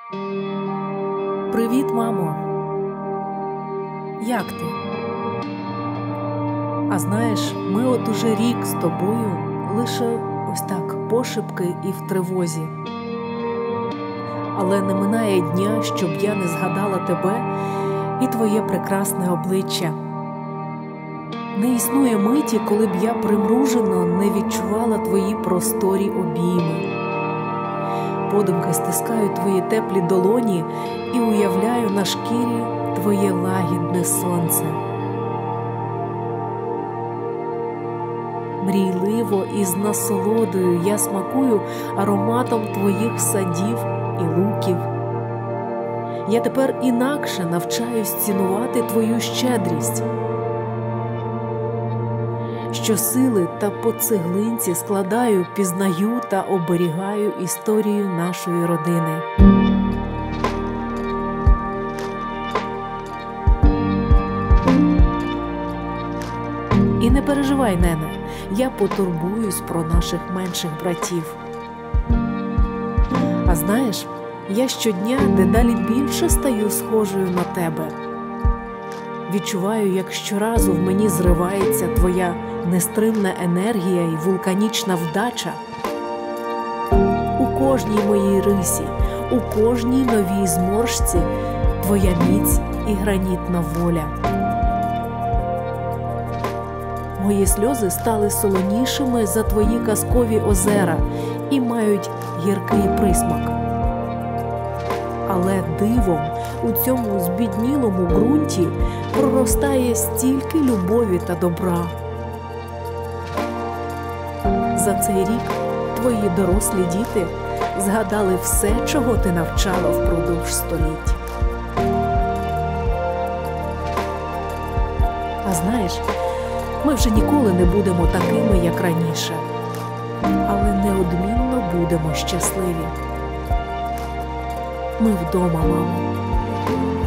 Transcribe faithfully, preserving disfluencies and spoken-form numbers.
Привіт, мамо! Як ти? А знаєш, ми от уже рік з тобою лише ось так пошепки і в тривозі. Але не минає дня, щоб я не згадала тебе і твоє прекрасне обличчя. Не існує миті, коли б я примружено не відчувала твої просторі обійми. Подумки стискаю твої теплі долоні і уявляю на шкірі твоє лагідне сонце. Мрійливо і з насолодою я смакую ароматом твоїх садів і луків. Я тепер інакше навчаюсь цінувати твою щедрість. Щосили та по цеглинці складаю, пізнаю та оберігаю історію нашої родини. І не переживай, нене, я потурбуюсь про наших менших братів. А знаєш, я щодня дедалі більше стаю схожою на тебе. Відчуваю, як щоразу в мені зривається твоя нестримна енергія і вулканічна вдача. У кожній моїй рисі, у кожній новій зморшці твоя міць і гранітна воля. Мої сльози стали солонішими за твої казкові озера і мають гіркий присмак. Але дивом у цьому збіднілому ґрунті проростає стільки любові та добра. За цей рік твої дорослі діти згадали все, чого ти навчала впродовж століть. А знаєш, ми вже ніколи не будемо такими, як раніше, але неодмінно будемо щасливі. Ми вдома, мамо.